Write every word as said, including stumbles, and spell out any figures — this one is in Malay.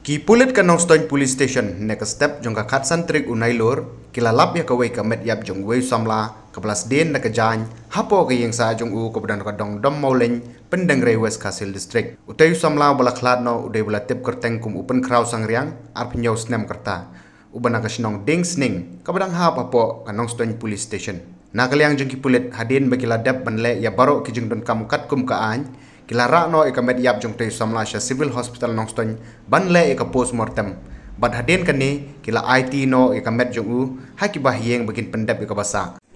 Ki pulit ka nong stone police station ne ka step jong ka khatsan trik unai lor kila lap ya ka wei ka met yap jong wei samla ka plas den na ka jan hapo ka yeng sa jong u ko bdan ka dong dom mauleng pendeng rei west castle district utay samla bala khlat no udai bala tip kerteng kum upen kraw sangriang ar pnyo snem kerta ubana ka snong ding sning ka badang ha papo ka nong stone police station na kaliang jong ki pulit hadin bagila dep banle ya baro ki jong don kam kat kum ka an kila ra no eka med yap jong tei samla sha civil hospital nongstone banle eka post mortem bad hadin kani kila I T no eka med jong u ha ki bah yeng bagin pendep eka basa